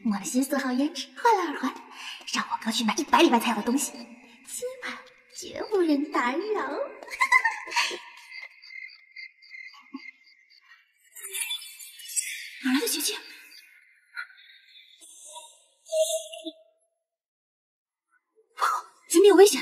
我的新色号胭脂换了耳环，让我哥去买100里外才有的东西，今晚绝无人打扰。哪来的血气？不，前面有危险！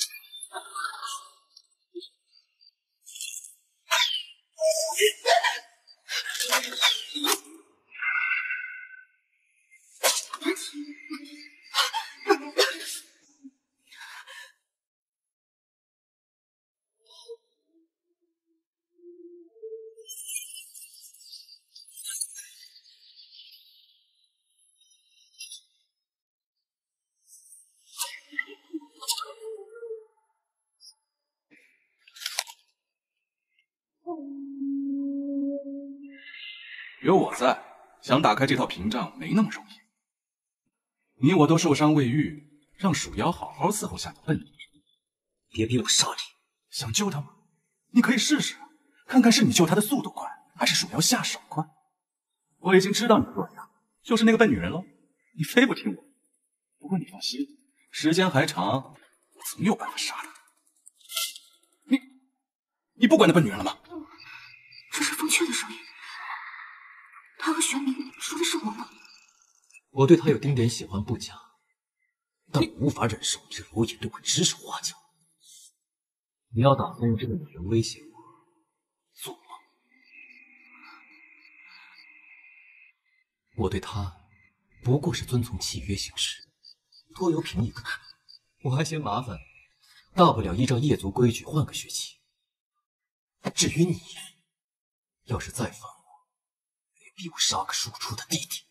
有我在，想打开这套屏障没那么容易。你我都受伤未愈，让鼠妖好好伺候下你笨女人。 别逼我杀你！ 想救他吗？你可以试试，看看是你救他的速度快，还是鼠妖下手快。我已经知道你的弱点，就是那个笨女人喽。你非不听我。不过你放心，时间还长，我总有办法杀她。你不管那笨女人了吗？ 这是风雀的声音。他和玄明说的是我吗？ 我对他有丁点喜欢不假，但我无法忍受这罗隐对我指手画脚。你要打算用这个女人威胁我，做梦！我对她不过是遵从契约行事，拖油瓶一个，我还嫌麻烦，大不了依照业族规矩换个血气。至于你，要是再烦我，别逼我杀个庶出的弟弟。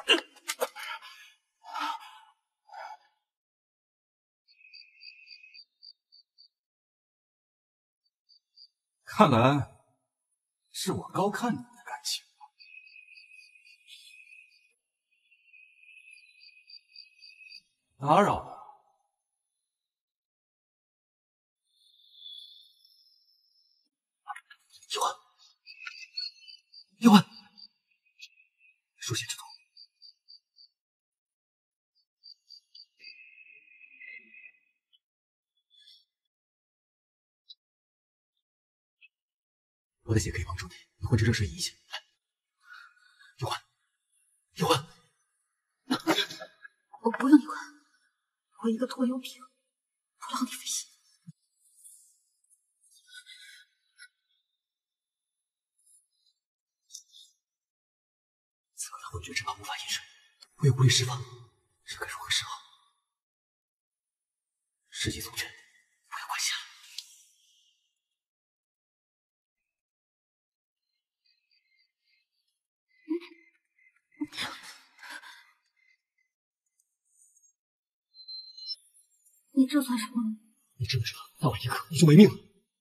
看来是我高看你的感情了。打扰了。 叶问，书写之图。我的血可以帮助你，你混着热水饮一下。来，叶问， 我不用你管，我一个拖油瓶，不劳你费心。 此刻他昏厥之怕无法饮水，我又不会释放，这该如何是好？世纪宗卷，不要管辖。 你这算什么？ 你这么说，再晚一刻你就没命了。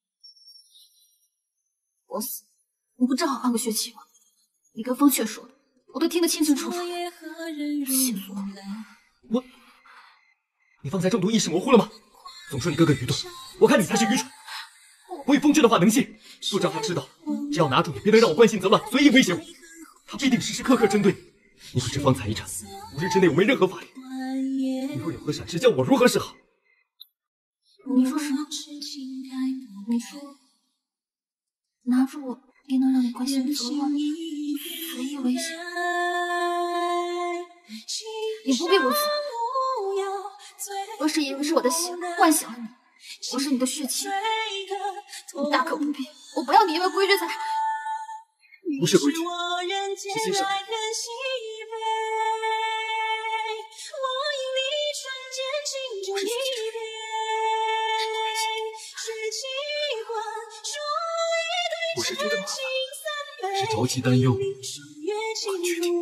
我死，你不正好换个血气吗？你跟风雀说的，我都听得清清楚楚。气死我！ 你方才中毒一时模糊了吗？总说你哥哥愚钝，我看你才是愚蠢。我与风雀的话能信，不让他知道，只要拿住你，别能让我关心则乱，随意威胁我。他必定时时刻刻针对你。你可知方才一战，5日之内我没任何法力，你若有何闪失，教我如何是好？ 你说什么？你说拿住我，便能让你关心则乱，随意威胁？你不必如此。我是以为是我的血唤醒了你，我是你的血气，你大可不必。我不要你因为规矩才…… 不是规矩，是欣赏。我是觉得麻烦，是着急担忧，我决定。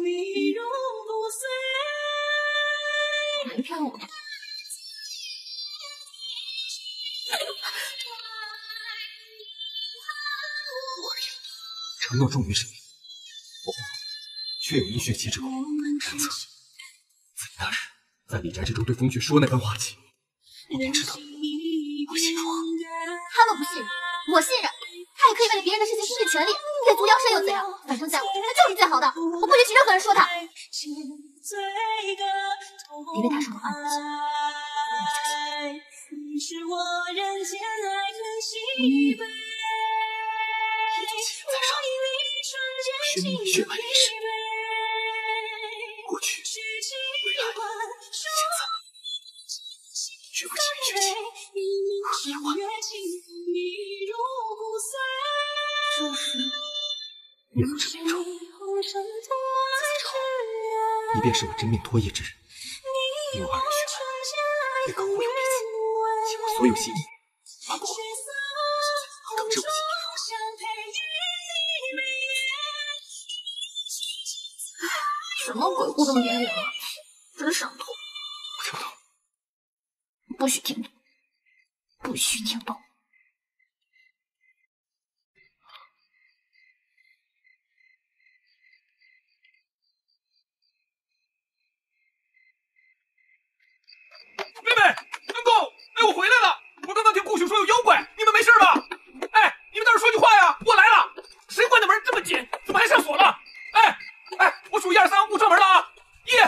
别骗我！ 我而言，承诺重于生命。我父母确有因血气之功，然则自你那日在李宅之中对风雀说那番话起，我便知道我心中。 他们不信任，我信任。他也可以为了别人的事情拼尽全力，越足腰身又怎样？反正在我，他就是最好的，我不允许任何人说他。 别为他说的话担心。 悬命血脉历史，过去、未来、现在，绝不轻易绝情和遗忘。 这是岳父之命中，你便是我真命托叶之人。你我二人血脉，便可互有彼此，倾我所有心意，满不等着我心意。 什么鬼互动言语啊，真上头！ 我听不懂。 不许听懂，不许听懂。 妹妹，恩公，哎，我回来了！我刚刚听顾兄说有妖怪，你们没事吧？哎，你们倒是说句话呀！我来了，谁关的门这么紧？怎么还上锁了？哎，我数1、2、3，不串门了啊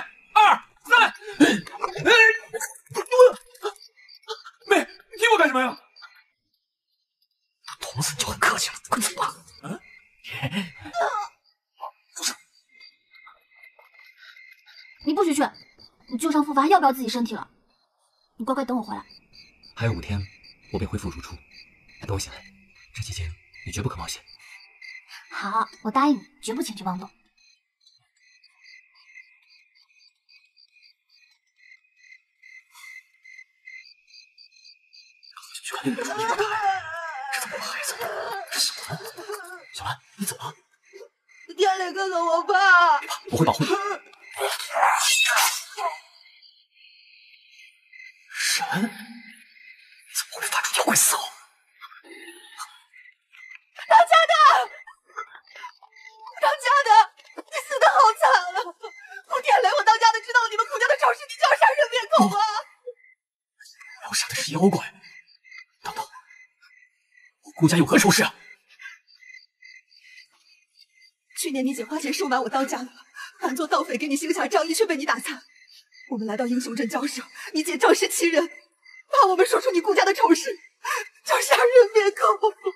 ！1、2、3。妹，你踢我干什么呀？ 童子你就很客气了，快走吧。住手！ 你不许去！你旧伤复发，要不要自己身体了？你乖乖等我回来。 还有5天，我便恢复如初。等我醒来，这期间你绝不可冒险。 好，我答应你，绝不轻举妄动。 去看那个床底的海，这怎么孩子？是小兰。小兰，你怎么了？ 天磊哥哥，我怕。 别怕，我会保护你。神，你怎么会发出妖怪嘶吼？ 当家的，当家的，你死得好惨啊！天磊，我当家的知道了你们顾家的丑事，你就要杀人灭口啊！ 我要杀的是妖怪。等等，我顾家有何丑事啊？ 去年你姐花钱收买我当家的，扮作盗匪给你行侠仗义，却被你打残。我们来到英雄镇交手，你姐仗势欺人，怕我们说出你顾家的丑事，就杀人灭口。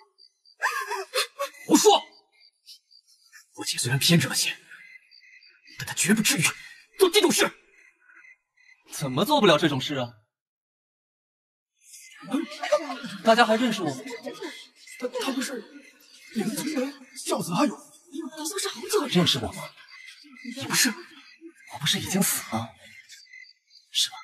胡说！我姐虽然偏执了些，但她绝不至于做这种事。 怎么做不了这种事啊？大家还认识我吗？ 他不是领子人孝子阿勇， 都是好久认识我吗？ 你不是？ 我不是已经死了，是吧？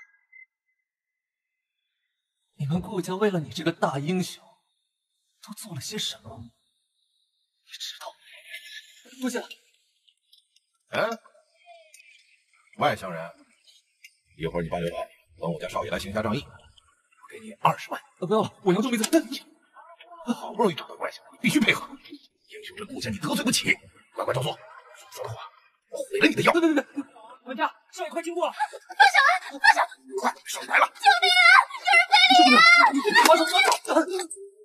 你们顾家为了你这个大英雄，都做了些什么？你知道？ 部下， 外乡人，一会儿你把刘老等我家少爷来行侠仗义，我给你20万。 不要了，我杨忠没走。 好不容易找到外乡人，你必须配合。英雄这顾家你得罪不起，乖乖照做。说的话，我毁了你的药。 别！管家，少爷快经过了！ 放手！ 快，少爷来了！ 救命啊！有人非礼啊！ 把手放手！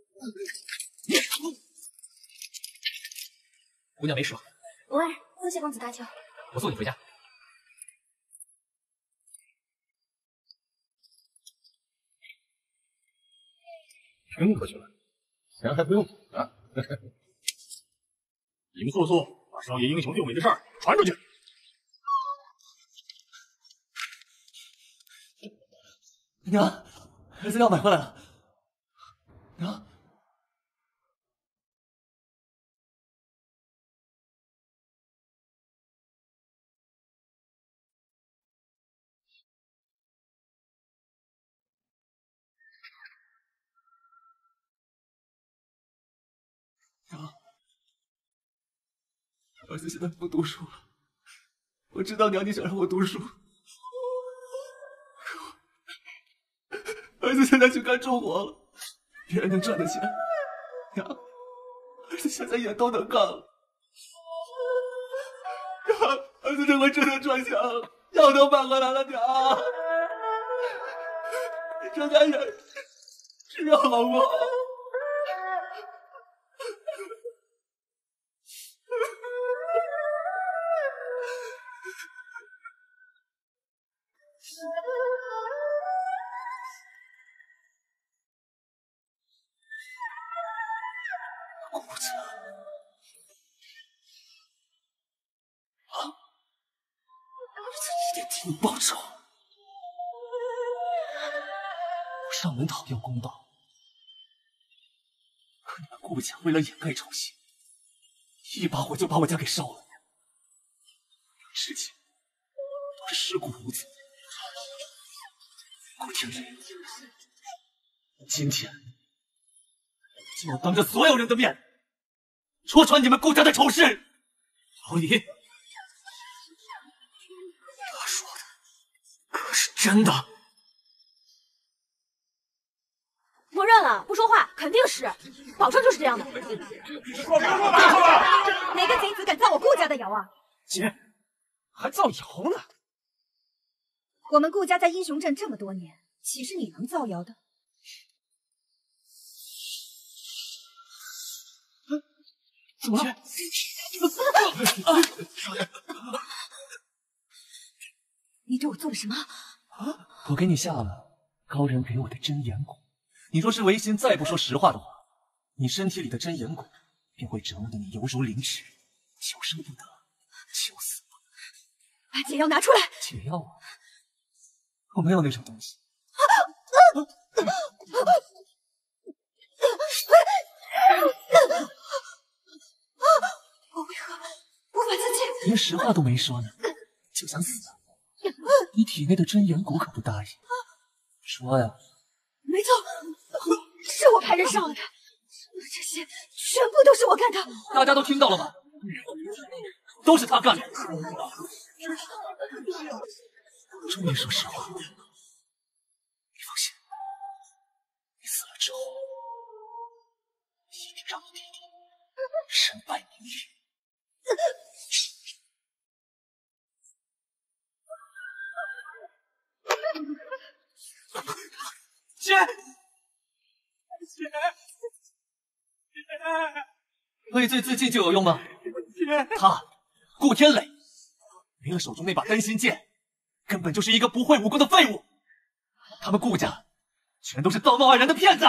姑娘没事吧？ 喂，多谢公子搭救。 我送你回家。 真可惜了，钱还不用啊！你们速速把少爷英雄救美的事儿传出去。 娘，儿子药买回来了。娘，娘，儿子现在不读书了。我知道娘你想让我读书，儿子现在去干重活了，别人能赚的钱，娘，儿子现在也都能干了。娘，儿子这回真的赚钱了，药都买回来了，娘，你睁开眼治好我。 顾子，顾子一定替你报仇。我上门讨要公道，可你们顾家为了掩盖丑行，一把火就把我家给烧了。之前都是尸骨无存，顾天磊，今天就要当着所有人的面戳穿你们顾家的丑事。老李，他说的可是真的？ 默认了，不说话，肯定是，保证就是这样的。 哪个贼子敢造我顾家的谣啊？ 姐，还造谣呢？ 我们顾家在英雄镇这么多年，岂是你能造谣的？ 怎么了？ 你对我做了什么？ 我给你下了高人给我的真言蛊，你若是违心再不说实话的话，你身体里的真言蛊便会折磨得你犹如凌迟，求生不得，求死不能。 把解药拿出来！ 解药啊？我没有那种东西。 我为何无法自禁？ 连实话都没说呢，就想死啊？你体内的真言蛊可不答应。说呀！ 没错，是我派人上了他，这些全部都是我干的。 大家都听到了吧？都是他干的。终于说实话，你放心，你死了之后，一定让你弟弟身败名裂。 姐， 畏罪自尽就有用吗？他顾天磊没了手中那把丹心剑，根本就是一个不会武功的废物。他们顾家全都是道貌岸然的骗子。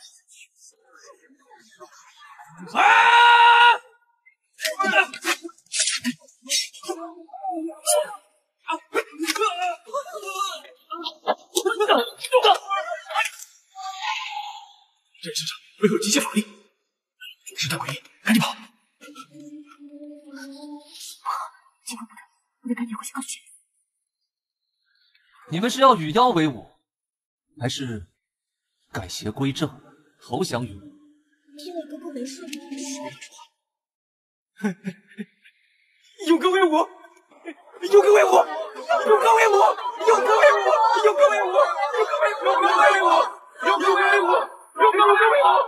这身上为何有机械法力？时代诡异，赶紧跑！ 千万不能，我得赶紧回去告诉雪。 你们是要与妖为伍，还是改邪归正，投降于我？ 天磊哥哥没事吧？ 勇哥为伍，勇哥为伍，勇哥为伍，勇哥为伍，勇哥为伍，勇哥为伍，勇哥为伍，勇哥为伍。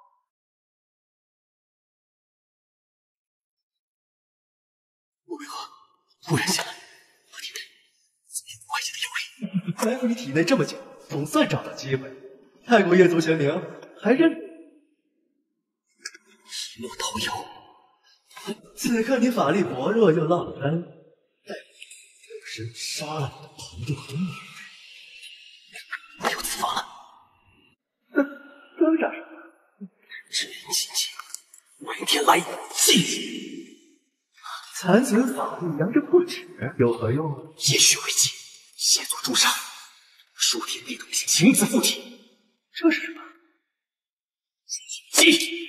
我为何不忍心？我体内怎么有外界的妖力？埋伏你体内这么久，总算找到机会。太过夜族玄灵，还认一幕投妖。此刻你法力薄弱又落了单，待我用身杀了你的朋友和女人，没有此法了。装傻什么？真人亲近，为天来祭。残存法力扬着破纸有何用？也许为戒，谢作诛杀，数天地动性，情子附体，这是什么？祭！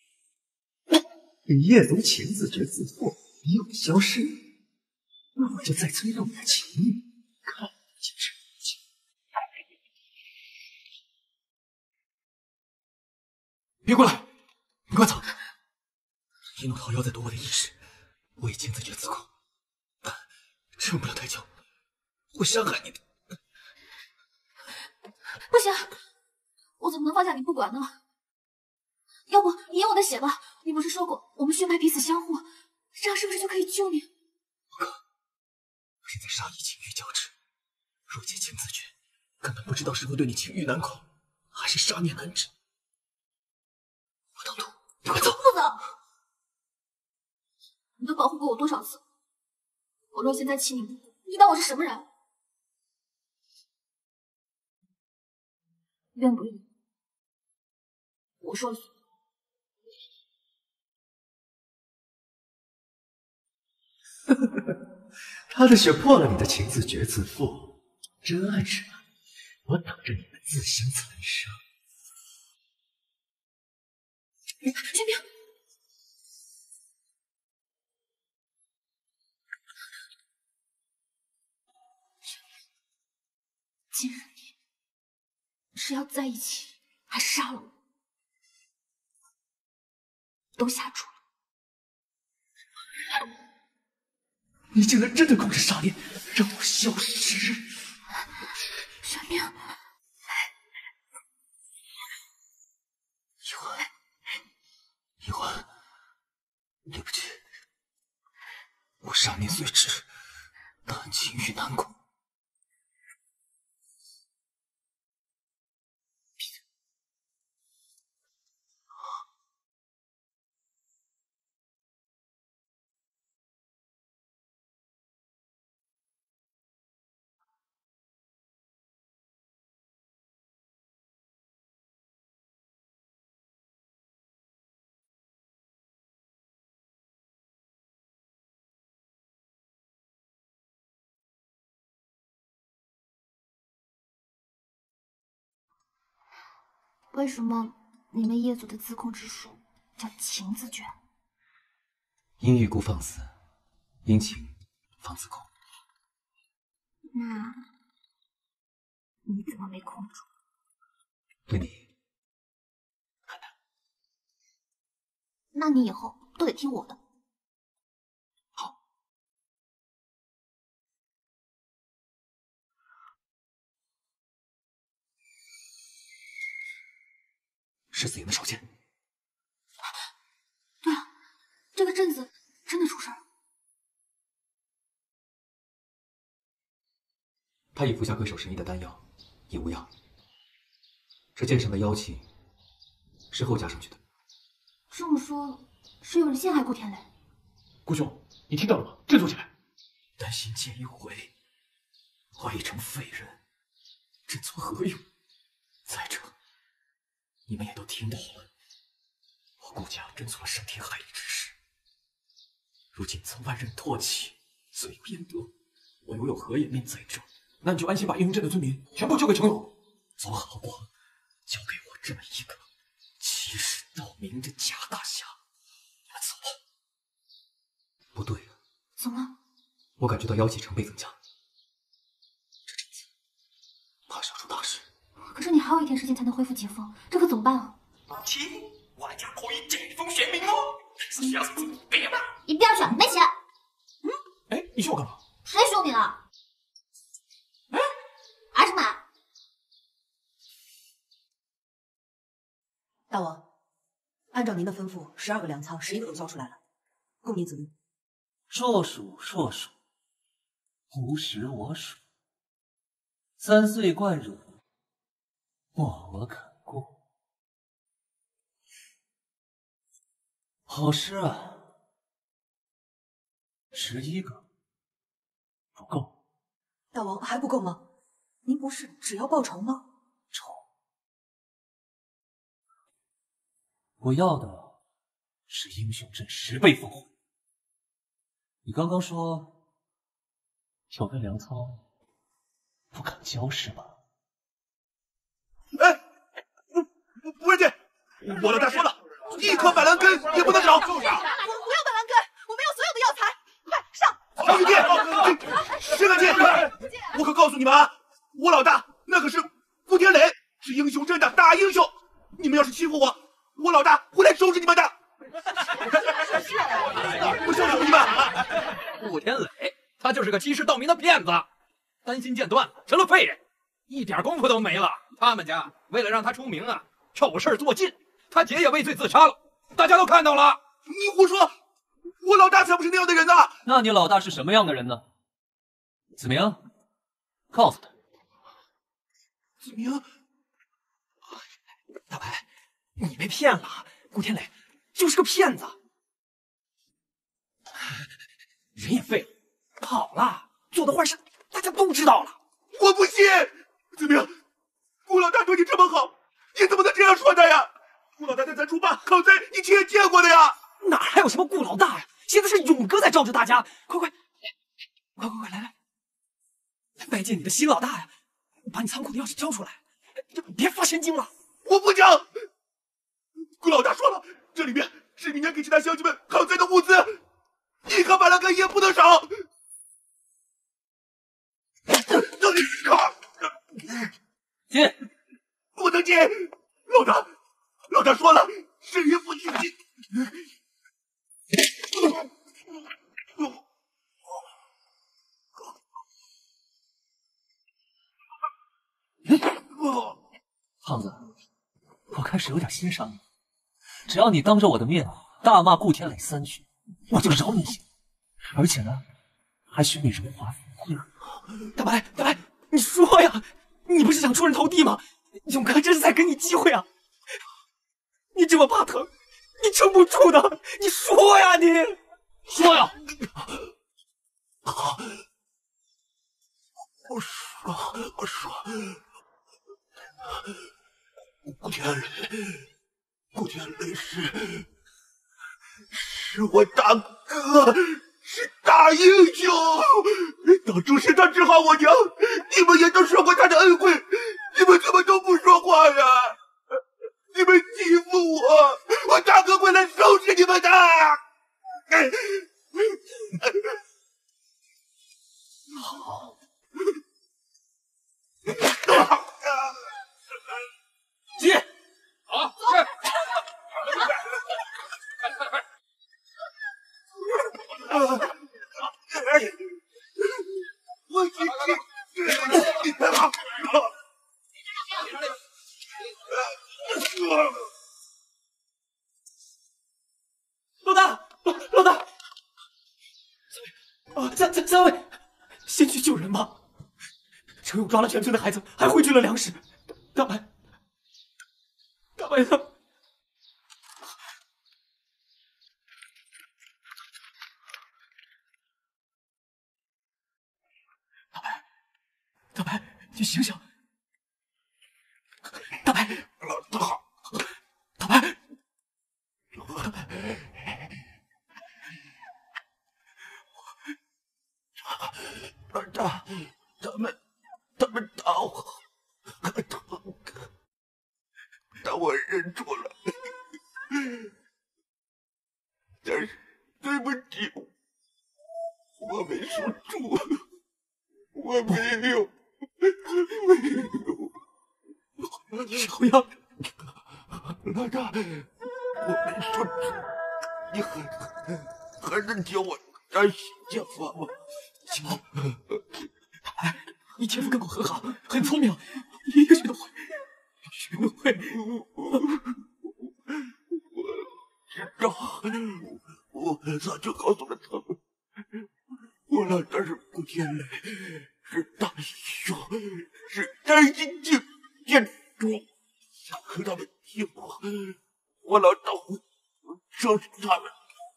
你夜族情自觉自负，你有消失，那我就再催动你的情欲，看你今日无尽。 别过来，你快走！ 一怒桃妖在夺我的意识，我已经自觉自控，但撑不了太久，会伤害你的。 不行，我怎么能放下你不管呢？要不你饮我的血吧？你不是说过我们血脉彼此相互，这样是不是就可以救你？ 不可，现在杀意情欲交织，若结情自觉，根本不知道是会对你情欲难控，还是杀孽难止。我等赌，你快走！ 不走！你都保护过我多少次？我若现在弃你不顾，你当我是什么人？ 愿不愿意？我说了算。 他的血破了你的情自决自负，真爱是吧？我等着你们自相残杀。 玄明，今日你是要在一起，还是杀了我？都下注了。 你竟然真的控制杀念，让我消失！ 玄明， 一环，对不起，我杀念虽迟，但情欲难控。 为什么你们业族的自控之术叫情自决？ 因欲故放肆，因情方自控。 那你怎么没控住？ 对你很难。 那你以后都得听我的。 好。是紫妍的手剑。 对啊，这个镇子真的出事了。 他已服下各手神医的丹药，已无恙。这剑上的妖气是后加上去的。 这么说，是有人陷害顾天雷？ 顾兄，你听到了吗？振作起来！ 担心剑一毁，我已成废人，振作何用？再者，你们也都听到了，我顾家真做了伤天害理之事，如今遭万人唾弃，罪有应得。我又有何颜面在这？ 那你就安心把应镇的村民全部交给程勇， 总好过交给我这么一个欺世盗名的假大侠。你们走吧。不对啊， 怎么了？ 我感觉到妖气成倍增加，这阵子怕是要出大事。 可是你还有1天时间才能恢复疾风，这可怎么办啊？ 亲，我家可以见风玄冥哦，是要怎么办？ 一边去，没钱。 哎，你凶我干嘛？ 谁凶你了？哎，还是买。 大王，按照您的吩咐，12个粮仓11个都交出来了，供您自用。 硕鼠，无食我黍，3岁灌乳，莫我肯顾。好诗啊，11个不够。 大王还不够吗？您不是只要报仇吗？ 仇，我要的是英雄镇10倍奉还。你刚刚说有的粮仓不肯交是吧？ 哎，不是姐，我老大说了，1颗板蓝根也不能少。 我不要板蓝根，我们要所有的药材，快上！ 这个姐，我可告诉你们啊，我老大那可是顾天磊，是英雄镇的大英雄。你们要是欺负我，我老大会来收拾你们的。我告诉你们， 顾天磊，他就是个欺世盗名的骗子，丹心剑断了，成了废人，一点功夫都没了。他们家为了让他出名啊，丑事做尽，他姐也畏罪自杀了，大家都看到了。 你胡说，我老大才不是那样的人呢。 那你老大是什么样的人呢？子明，告诉他。 子明， 大白，你被骗了，顾天磊就是个骗子，人也废了，跑了，做的坏事大家都知道了。 我不信，子明， 顾老大对你这么好，你怎么能这样说他呀？顾老大在咱猪八好在你亲眼见过的呀。 哪还有什么顾老大呀？现在是勇哥在罩着大家，快，来，拜见你的新老大呀！把你仓库的钥匙交出来，别发神经了。 我不讲。顾老大说了，这里面是明年给其他乡亲们讨债的物资，你和马兰根也不能少。 进， 不能进。老大说了，谁也不许进。 胖子，我开始有点欣赏你。只要你当着我的面大骂顾天磊3句，我就饶你一命。而且呢，还许你荣华富贵。 大白，你说呀，你不是想出人头地吗？勇哥这是在给你机会啊！你这么怕疼，你撑不住的，你说呀，你说呀！ 我说，顾天磊是我大哥，是大英雄。当初是他治好我娘，你们也都受过他的恩惠，你们怎么都不说话呀？你们欺负我大哥会来收拾你们的。 好。 进。 好，是。 我去， 老大，三位，先去救人吧。程勇抓了全村的孩子，还汇聚了粮食。大白呢？大白，你醒醒！大白，大白， 老大，他们打我，很疼，但我忍住了。但是对不起，我没说住，我没有。 小样！ 老大，我没说住，你还能叫我当姐夫吗？ 行，你姐夫跟我很好，很聪明，一个学得会。 我知道，我早就告诉了他们，我老大是顾天磊，是大英雄，是真心建筑，想和他们结伙，我老大会收拾他们。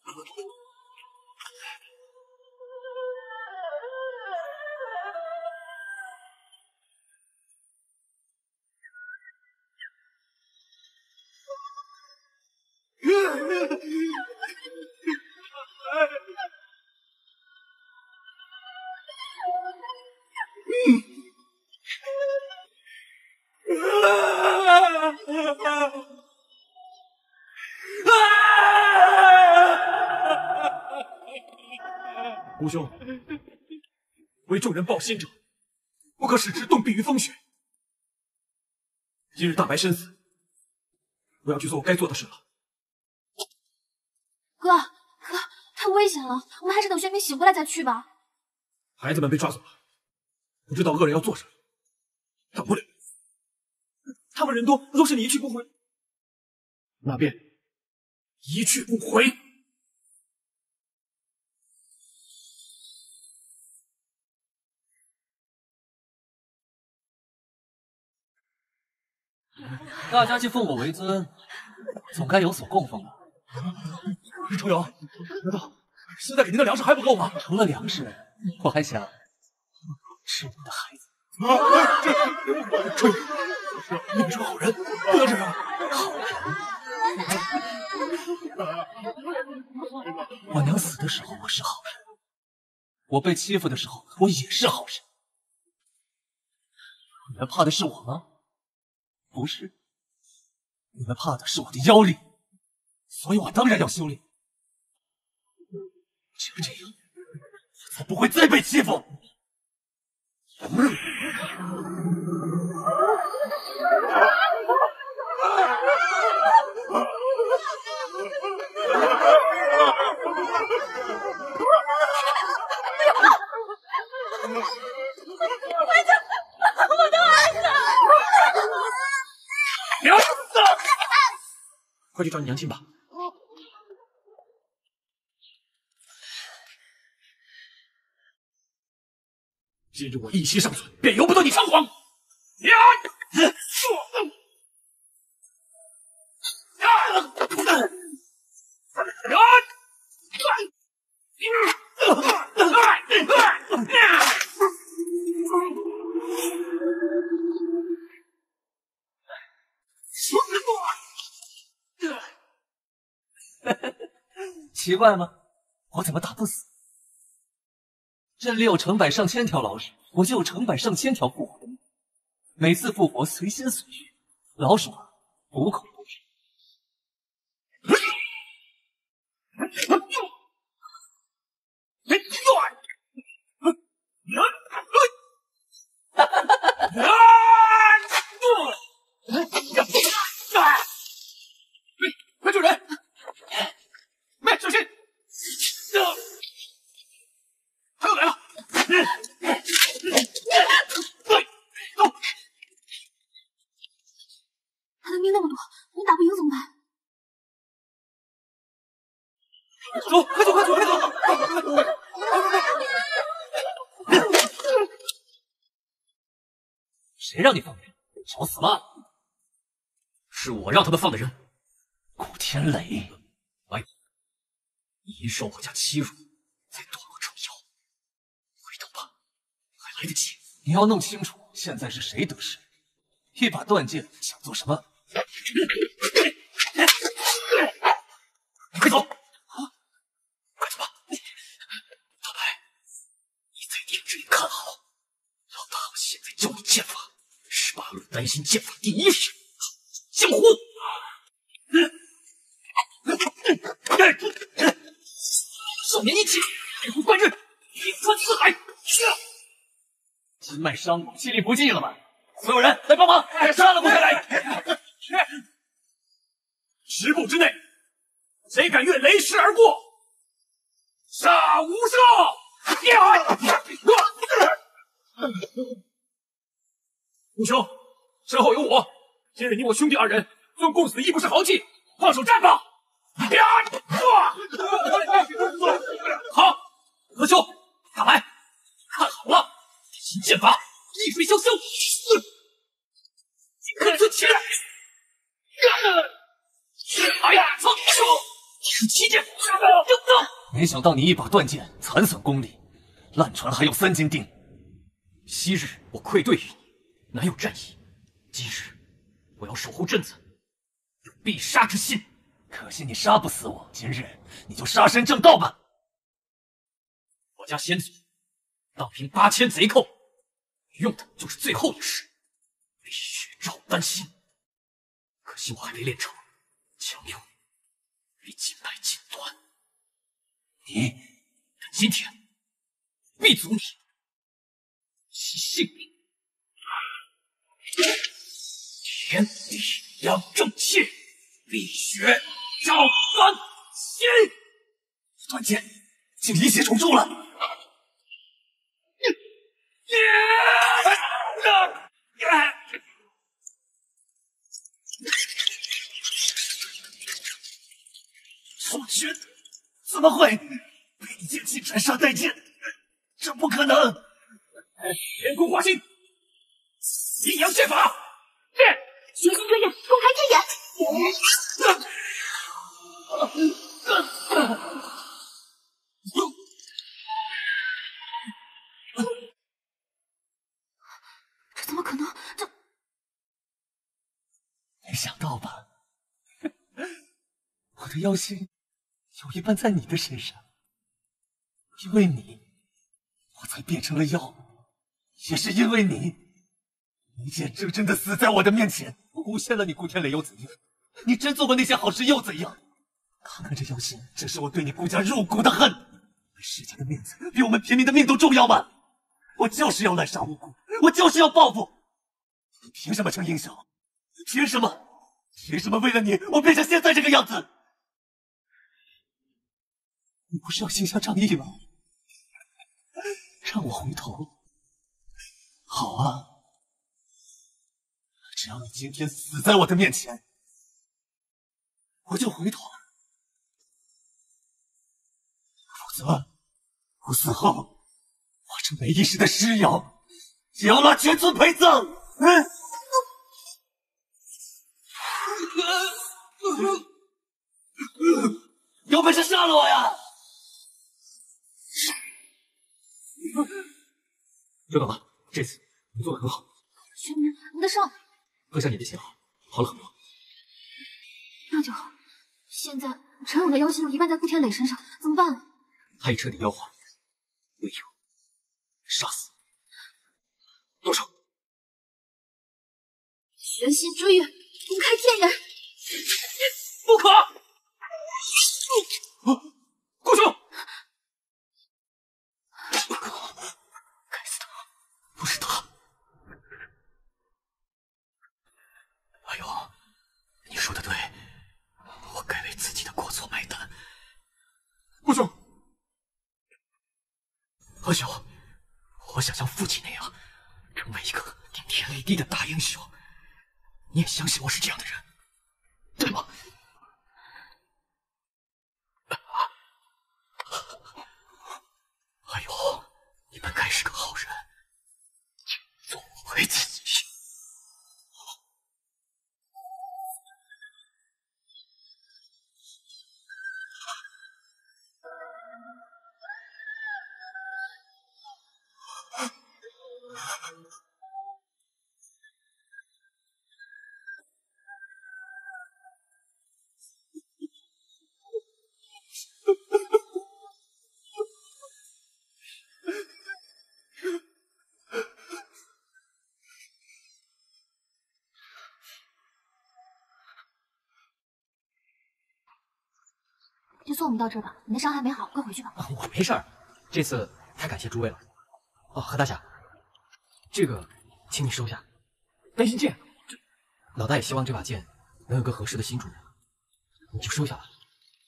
吴兄，为众人报信者，不可使之冻毙于风雪。今日大白身死，我要去做我该做的事了。 哥，太危险了，我们还是等玄冥醒过来再去吧。 孩子们被抓走了，不知道恶人要做什么，等不了。他们人多，若是你一去不回，那便一去不回。 大家既奉我为尊，总该有所供奉了。 程勇，难道现在给您的粮食还不够吗？ 除了粮食，我还想吃你的孩子。 程勇， 你们是好人，不能这样。 我娘死的时候我是好人，我被欺负的时候我也是好人。你们怕的是我吗？不是，你们怕的是我的妖力，所以我当然要修炼。只有这样，我才不会再被欺负。 快去找你娘亲吧。今日我一息尚存，便由不得你猖狂。 奇怪吗？我怎么打不死？镇里有成百上千条老鼠，我就有成百上千条复活的命。每次复活随心所欲，老鼠啊，无孔不入。 快救人！妹，小心！他又来了！ 他的命那么多，我们打不赢怎么办？ 走，快走，快走，快走！ 谁让你放的人？找死吗？ 是我让他们放的人。 古天磊， 哎，你因受我家欺辱，才堕落成妖。回头吧，还来得及。 你要弄清楚，现在是谁得势。一把断剑，想做什么？ 快走！快走吧！大白，你再盯着眼看好，老大我现在教你剑法，18路丹心剑法第一式江湖。少年一气，海湖贯日，一穿四海。 筋脉伤骨，气力不济了吗？所有人来帮忙，杀了古天磊 10步之内，谁敢越雷池而过，杀无赦！陆兄，身后有我，今日你我兄弟二人，纵共死亦不是豪气，放手战吧！好，何兄，大白，看好了，新剑法逆水潇潇，即刻抡起来！哎呀，放手！第7剑， 没想到你一把断剑，残损功力，烂船还有3斤钉。 昔日我愧对于你，难有战意。今日我要守护镇子，有必杀之心。 可惜你杀不死我，今日你就杀身正道吧。 我家先祖荡平8000贼寇，用的就是最后一式——血照丹心。可惜我还没练成，强用比近代近端。但今天必阻你其性命。天地两正气，碧血照丹心。 断剑竟以血重铸了。楚军怎么会被你剑气斩杀殆尽？这不可能！ 天空化星，阴阳剑法，剑！ 群星追刃，公开之眼。这怎么可能？ 想到吧？我的妖心有一半在你的身上，因为你，我才变成了妖，也是因为你，你眼睁睁的死在我的面前，诬陷了你顾天磊又怎样？你真做过那些好事又怎样？看看这妖心，这是我对你顾家入骨的恨。世家的面子比我们平民的命都重要吗？我就是要滥杀无辜，我就是要报复。你凭什么成英雄？凭什么？凭什么为了你，我变成现在这个样子？你不是要行侠仗义吗？让我回头。好啊，只要你今天死在我的面前，我就回头。否则，我死后，我这没意识的尸妖也要拿全村陪葬。有本事杀了我呀！ 久等了，这次你做得很好。 玄明，你的伤， 喝下你的血好了很多。 那就好。现在陈勇的妖心有一半在顾天磊身上，怎么办？ 他已彻底妖化，唯有杀死。动手！ 玄心之域，不开天眼。 不可！顾兄， 该死的，不是他。哎呦，你说的对，我该为自己的过错买单。 顾兄， 阿晓，我想像父亲那样，成为一个顶天立地的大英雄。你也相信我是这样的人，对吗？哎呦，你本该是个好人，请做回自己。 就送你到这儿吧，你的伤还没好，快回去吧。 我没事儿，这次太感谢诸位了。哦，何大侠，这个请你收下。丹心剑，老大也希望这把剑能有个合适的新主人，你就收下吧。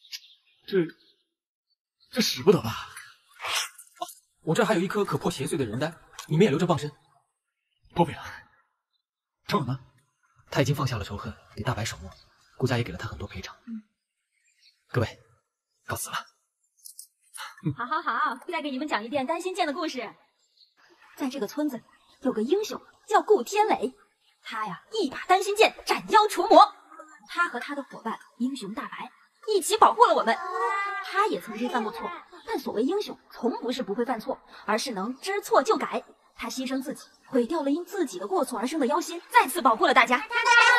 这使不得吧？ 我这儿还有一颗可破邪祟的人丹，你们也留着傍身。 不必了。陈勇呢？ 他已经放下了仇恨，给大白守墓，顾家也给了他很多赔偿。各位，告辞了。 好，再给你们讲一遍丹心剑的故事。在这个村子有个英雄叫顾天磊，他呀一把丹心剑斩妖除魔。他和他的伙伴英雄大白一起保护了我们。他也曾经犯过错，但所谓英雄从不是不会犯错，而是能知错就改。他牺牲自己，毁掉了因自己的过错而生的妖心，再次保护了大家。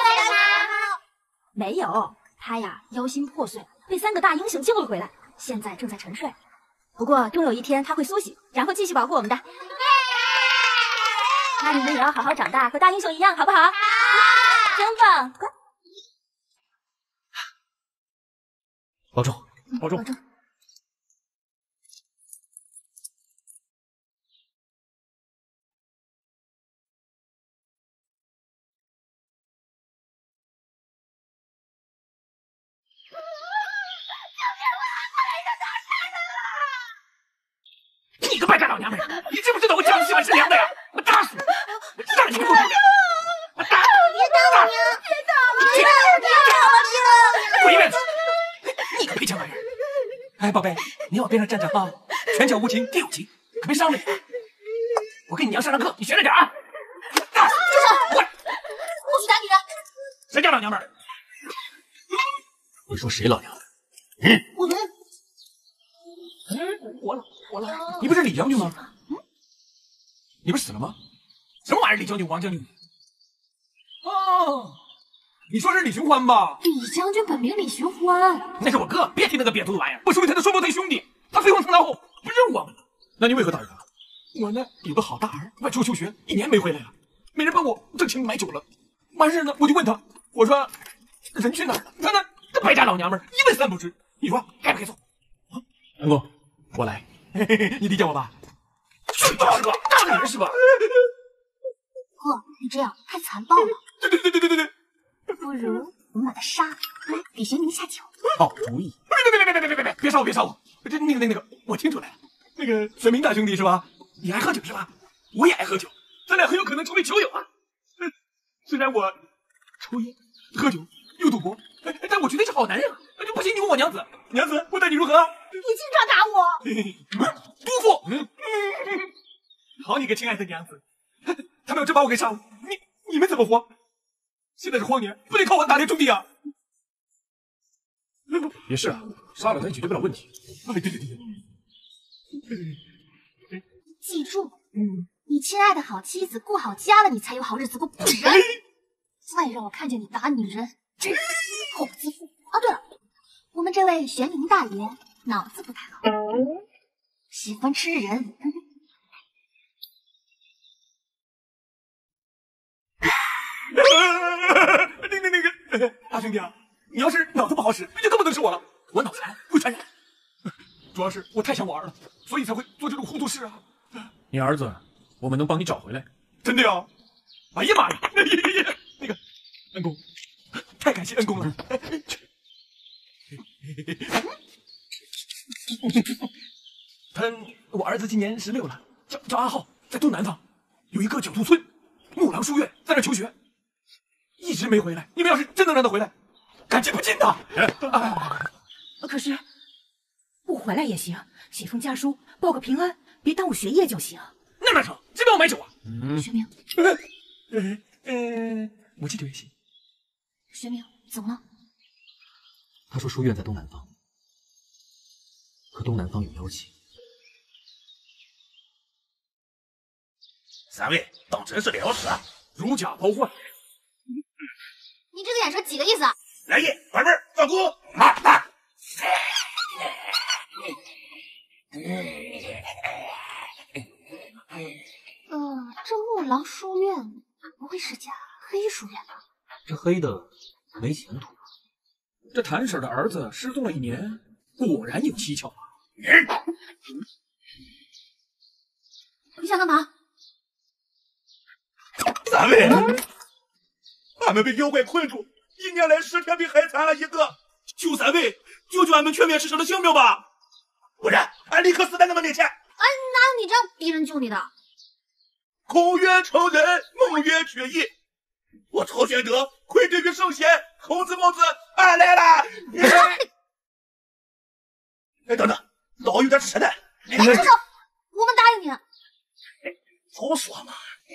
没有，他呀妖心破碎，被3个大英雄救了回来，现在正在沉睡。不过终有一天他会苏醒，然后继续保护我们的。那你们也要好好长大，和大英雄一样，好不好？真棒！乖。 保重， 保重。你个败家老娘们儿，你知不知道我脚喜欢吃凉的呀？我打死你！我让你们不出来！我打！别打我娘！别打我！别打我！滚一边去！你个赔钱玩意儿！哎，宝贝，你往边上站站啊！拳脚无情，地有情，可别伤了你。我给你娘上课，你学着点啊！打死！ 住手！ 滚！ 不许打女人！ 谁家老娘们儿？ 你说谁老娘们？ 我了，你不是李将军吗？你不是死了吗？什么玩意儿，李将军、王将军？哦， 你说是李寻欢吧？ 李将军本名李寻欢， 那是我哥，别提那个瘪犊子玩意儿。我属于他的双胞胎兄弟，他飞黄腾达后不认我们了。 那你为何打人啊？ 我呢有个好大儿，外出求学1年没回来了，没人帮我挣钱买酒了。完事呢，我就问他，我说人去哪儿了？他呢，这败家老娘们一问三不知。你说该不该做？ 恩公，我来。 嘿嘿嘿，你理解我吧？去大哥，大女人是吧？ 哥，你这样太残暴了。 对。 不如我们把他杀了，给玄冥下酒。 好主意。 别杀我！这那个，我听出来了，那个玄冥大兄弟是吧？你爱喝酒是吧？我也爱喝酒，咱俩很有可能成为酒友啊。虽然我抽烟、喝酒又赌博，但我绝对是好男人啊！就不信你问我娘子，娘子我待你如何？ 你经常打我。 督父，好你个亲爱的娘子！他们要真把我给杀了，你们怎么活？现在是荒年，不得靠我打猎种地啊！ 也是啊，杀了咱解决不了问题。 对。 记住，你亲爱的好妻子顾好家了，你才有好日子过，不然再让我看见你打女人，真后不自负。啊，对了，我们这位玄冥大爷脑子不太好，喜欢吃人。 那个大兄弟啊，你要是脑子不好使，就更不能是我了。我脑残会传染，主要是我太想我儿了，所以才会做这种糊涂事啊。 你儿子，我们能帮你找回来。 真的呀？哎呀妈呀！那个恩公，太感谢恩公了。我儿子今年16了，叫阿浩，在东南方有一个九渡村木狼书院，在那求学，一直没回来。你们要是真能让他回来，感激不尽的。 可是不回来也行，写封家书报个平安，别耽误学业就行。 那哪成？谁帮我买酒啊？ 玄冥， 我戒酒也行。 玄冥，怎么了？ 他说书院在东南方，可东南方有妖气。 三位当真是了事啊？ 如假包换。 你这个眼神几个意思啊？ 来也，玩味放工。 这木狼书院不会是家黑书院吧？ 这黑的没前途。 这谭婶的儿子失踪了1年，果然有蹊跷啊！ 你想干嘛？ 三位，俺们被妖怪困住，1年来10天比还惨了一个，求三位救救俺们全面师生的性命吧，不然俺立刻死在你们面前。 哎，哪有你这样逼人救你的？ 口曰成人，梦曰决意。我曹玄德愧对于圣贤，孔子孟子，俺来了。哎，等等，老有点扯淡。 住手！我们答应你。 早说嘛。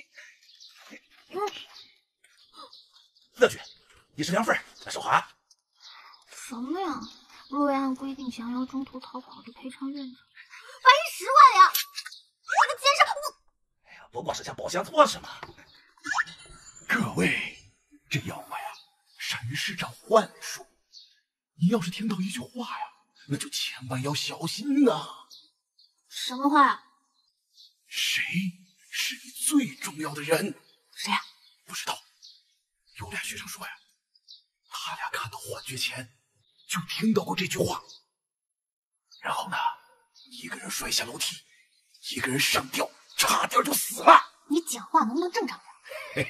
乐君，你是2份，说好啊。 什么呀？若未按规定降妖中途逃跑的赔偿院长，罚银10万呀！我的奸商，我。 哎呀，不过是想保险措施嘛。 各位，这妖怪啊，神是张幻术，你要是听到一句话呀，那就千万要小心呐。 什么话呀？ 谁是你最重要的人？ 谁呀？ 不知道。有俩学生说呀，他俩看到幻觉前就听到过这句话，然后呢，一个人摔下楼梯，一个人上吊，差点就死了。 你讲话能不能正常点？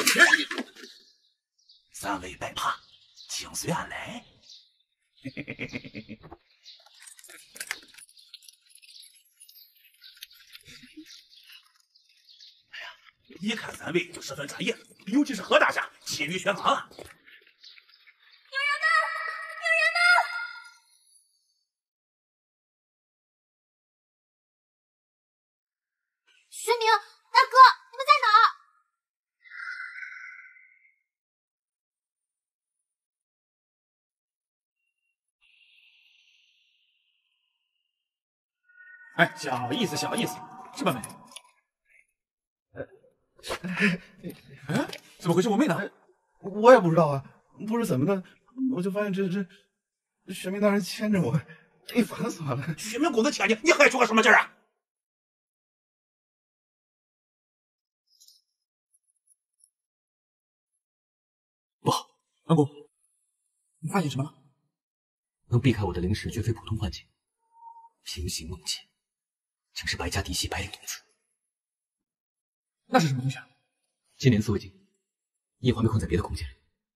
三位别怕，请随俺来。一看三位就十分专业，尤其是何大侠气宇轩昂啊！有人呢！有人呢！玄冥，大哥，你们在哪儿？ 哎，小意思，小意思，是吧，妹？怎么回事？我妹呢？ 我也不知道啊， 不知怎么的，我就发现这玄冥大人牵着我，这烦死我了。 玄冥公子牵你，你还出个什么劲儿啊？ 不好，安公，你发现什么了？能避开我的灵石绝非普通幻境，平行梦境，竟是白家嫡系白灵童子。 那是什么东西啊？ 今年四未经，叶环被困在别的空间里。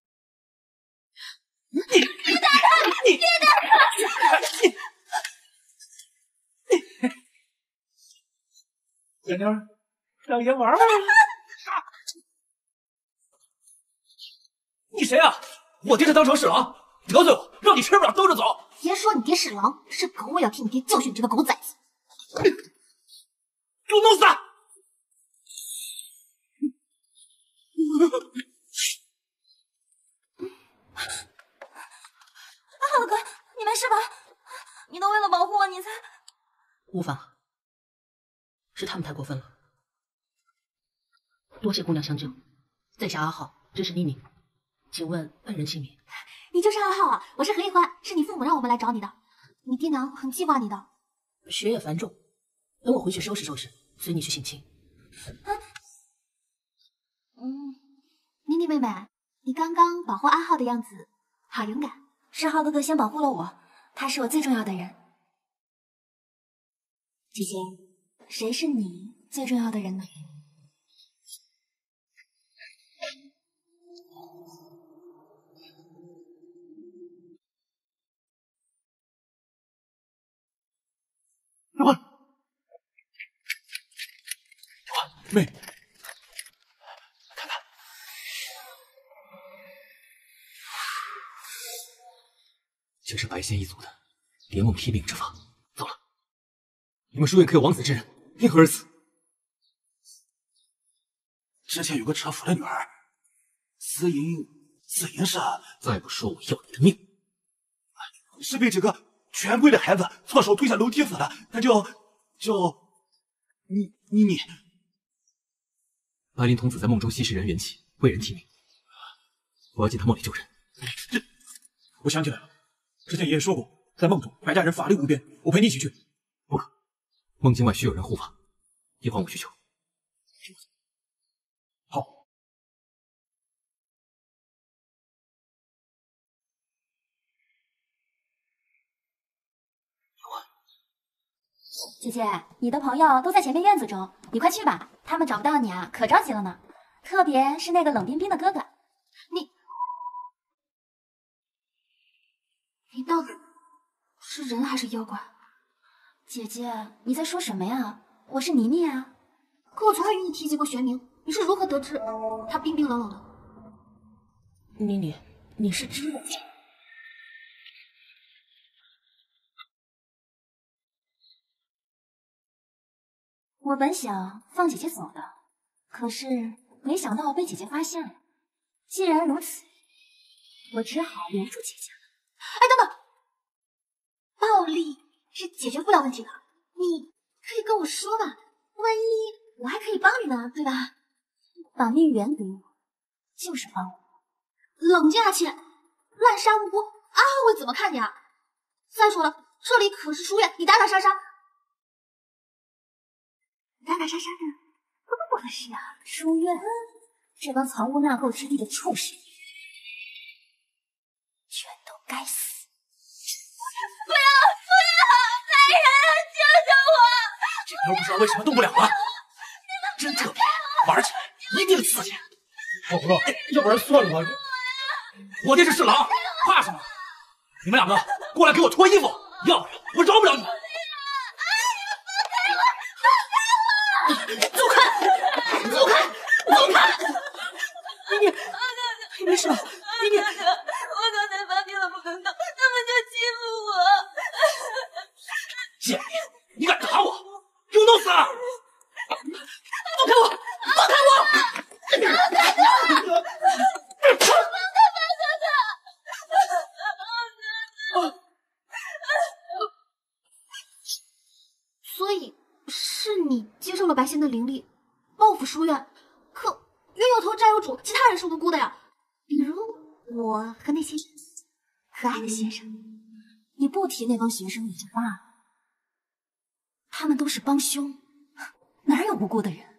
小妞儿，让爷玩玩啊！ 你谁啊？我爹是当成是狼，得罪我，让你吃不了兜着走。 别说你爹是狼，是狗，我也要替你爹教训你这个狗崽子！ 给我弄死他！ 浩哥，你没事吧？你都为了保护我，你才…… 无妨，是他们太过分了。多谢姑娘相救。在下阿浩，这是妮妮，请问本人姓名？ 你就是阿浩啊！我是何一欢，是你父母让我们来找你的。你爹娘很记挂你的。 学业繁重，等我回去收拾收拾，随你去省亲。 妮妮妹妹，你刚刚保护阿浩的样子好勇敢。 是浩哥哥先保护了我，他是我最重要的人。姐姐，谁是你最重要的人呢？ 妹，竟是白仙一族的连梦披命之法。糟了，你们书院可有王子之人？因何而死？ 之前有个车夫的女儿，死因是…… 再不说我要你的命！ 是被几个权贵的孩子错手推下楼梯死的。他叫你。 白灵童子在梦中吸食人元气，为人替命。我要进他梦里救人。 我想起来了，之前爷爷说过，在梦中白家人法力无边，我陪你一起去。 不可，梦境外需有人护法，也换我去救。 好。 姐姐，你的朋友都在前面院子中，你快去吧，他们找不到你啊，可着急了呢。特别是那个冷冰冰的哥哥， 你到底是人还是妖怪？ 姐姐，你在说什么呀？我是妮妮啊。 可我从来与你提及过玄冥，你是如何得知他冰冰冷冷的？ 妮妮，你是知的。 我本想放姐姐走的，可是没想到被姐姐发现了。既然如此，我只好留住姐姐了。 哎，等等，暴力是解决不了问题的，你可以跟我说嘛，万一我还可以帮你呢，对吧？ 把命圆给我，就是帮我。 冷静啊，亲，滥杀无辜，阿浩会怎么看你啊？再说了，这里可是书院，你打打杀杀的不合适啊。 书院这帮藏污纳垢之地的畜生，全都该死！ 不要！来人，救救我！ 这妞不知道为什么动不了了，真特别，玩起来一定刺激。 浩哥，要不然算了吧。 我爹是狼，怕什么？你们两个过来给我脱衣服，要不然我饶不了你们。 走开！妮妮，你没事吧？妮妮， 我刚才发病了不能动，他们就欺负我。 贱人，你敢打我，给我弄死！ 放开我！放开我！ 所以是你接受了白仙的灵力，报复书院。可冤有头债有主，其他人是无辜的呀。比如我和那些可爱的学生，你不提那帮学生也就罢了，他们都是帮凶，哪有无辜的人？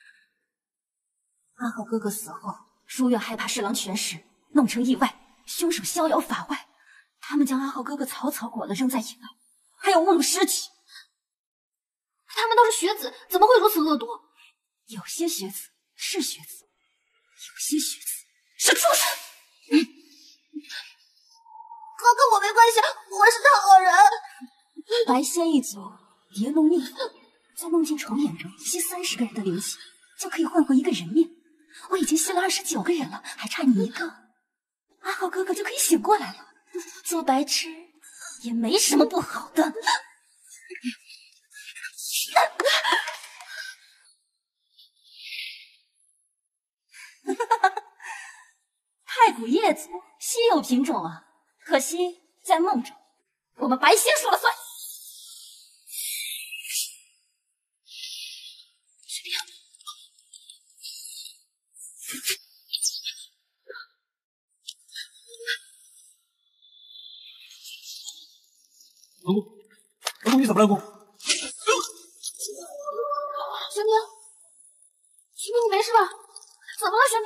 阿浩哥哥死后，如月害怕侍郎全尸，弄成意外，凶手逍遥法外，他们将阿浩哥哥草草裹了扔在野外，还有侮辱尸体。他们都是学子，怎么会如此恶毒？有些学子是学子，有些学子是畜生。 哥跟我没关系，我是他好人。 白仙一族叠龙命法，在梦境重演中吸30个人的灵气，就可以换回一个人命。我已经吸了29个人了，还差你一个，阿浩哥哥就可以醒过来了。做白痴也没什么不好的。太古叶族稀有品种啊，可惜在梦中，我们白仙说了算。水冰， 龙宫，龙宫，你怎么了，龙宫？ 玄明，玄明，你没事吧？怎么了，玄明？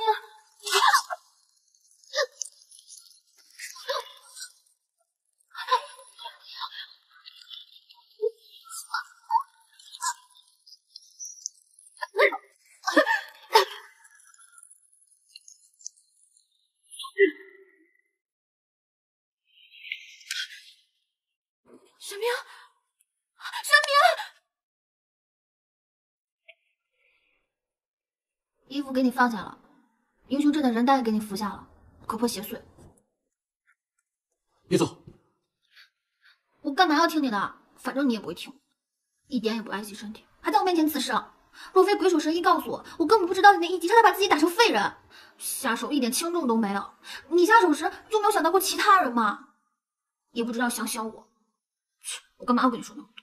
玄明，玄明，衣服给你放下了，英雄镇的人带给你服下了，可破邪祟。 别走！ 我干嘛要听你的？反正你也不会听，一点也不爱惜身体，还在我面前自伤。若非鬼手神医告诉我，我根本不知道你那一击差点把自己打成废人，下手一点轻重都没有。你下手时就没有想到过其他人吗？也不知道想想我。去，我干嘛要跟你说那么多？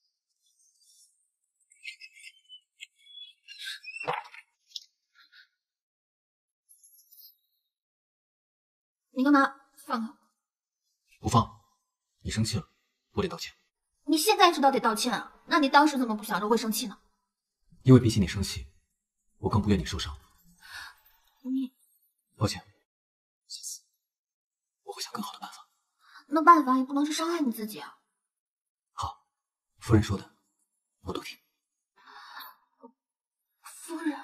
你干嘛放开我？ 不放，你生气了，我得道歉。 你现在知道得道歉啊？那你当时怎么不想着会生气呢？ 因为比起你生气，我更不愿你受伤。 你， 抱歉，下次我会想更好的办法。 那办法也不能是伤害你自己啊。 好，夫人说的，我都听。 夫人，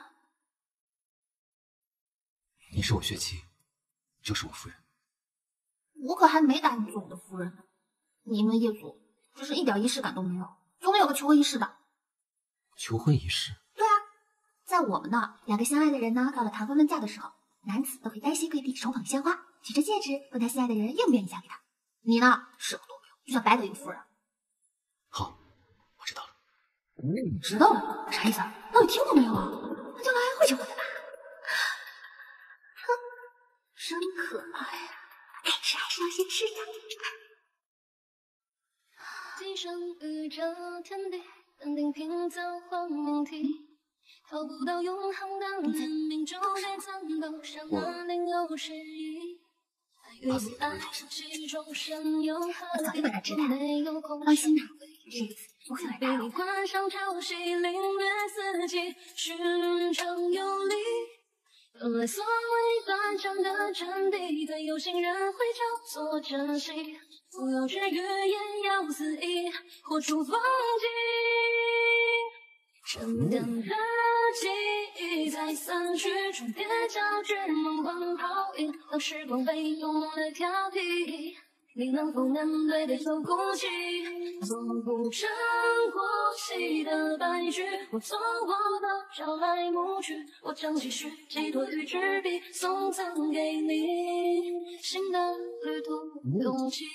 你是我血妻，就是我夫人。 我可还没答应做你的夫人呢。你们叶族只是一点仪式感都没有，总得有个求婚仪式的。 求婚仪式？ 对啊，在我们那2个相爱的人呢，到了谈婚论嫁的时候，男子都会单膝跪地，手捧鲜花，举着戒指，问他心爱的人愿不愿意嫁给他。你呢，什么都没有，就像白得一个夫人。 好，我知道了。 知道了？啥意思啊？那你听过没有啊？那将来会成婚的吧？哼，真可爱呀！爱吃还是要先吃的。 寄生于这天地，淡定平仄换命题，逃不到永恒的怜悯，就该zan都上那另有诗意。与你爱其中深有何必？没有空放心吧，这一次不会有人打扰被你关上潮汐，领略四季，寻常有理。原来所谓短暂的真谛，对有心人会叫做珍惜。不要去语言，要肆意活出风景。沉淀的记忆在散去，重叠交织，梦幻泡影。当时光被用了调皮，你能否面对得有骨气？做不成过期的白驹，我做我的朝来暮去，我将期许寄托于纸笔，送赠给你新的旅途勇气。